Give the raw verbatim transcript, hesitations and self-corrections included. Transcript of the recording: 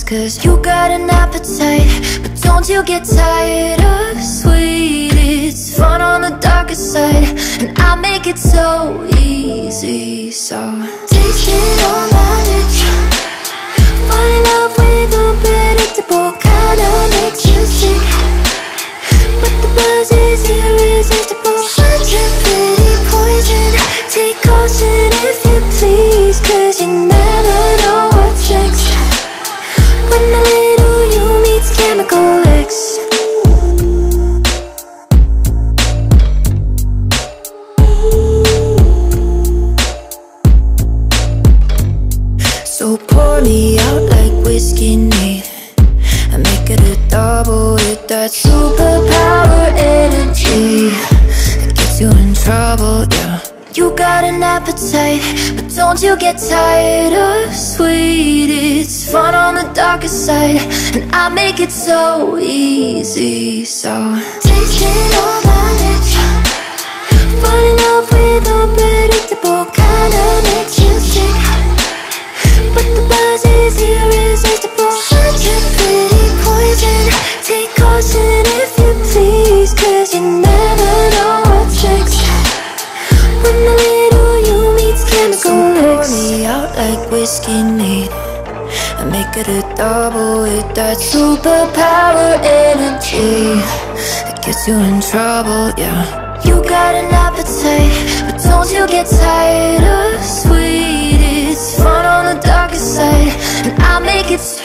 Cause you got an appetite, but don't you get tired of sweet. It's fun on the darker side, and I make it so easy. So taste it on my lips. Fall in love with unpredictable, kinda makes you sick, but the buzz is irresistible. Such a pretty poison, take caution if you please. Cause you never know what's next when the little you meets chemical X. So pour me out like whiskey neat, and make it a double with that superpower energy. It gets you in trouble, yeah. You got an appetite, but don't you get tired of sweet. It's fun on the darker side, and I make it so easy. So taste it on my lips. Fall in love with unpredictable, kinda makes you sick, but the buzz is irresistible. Such a pretty poison, take caution if you please. Cause you never know what's next when the little you meets chemical X. Pour me out like whiskey neat, and make it a double with that superpower energy. It gets you in trouble, yeah. You got an appetite, but don't you get tired of sweet. It's fun on the darker side, and I make it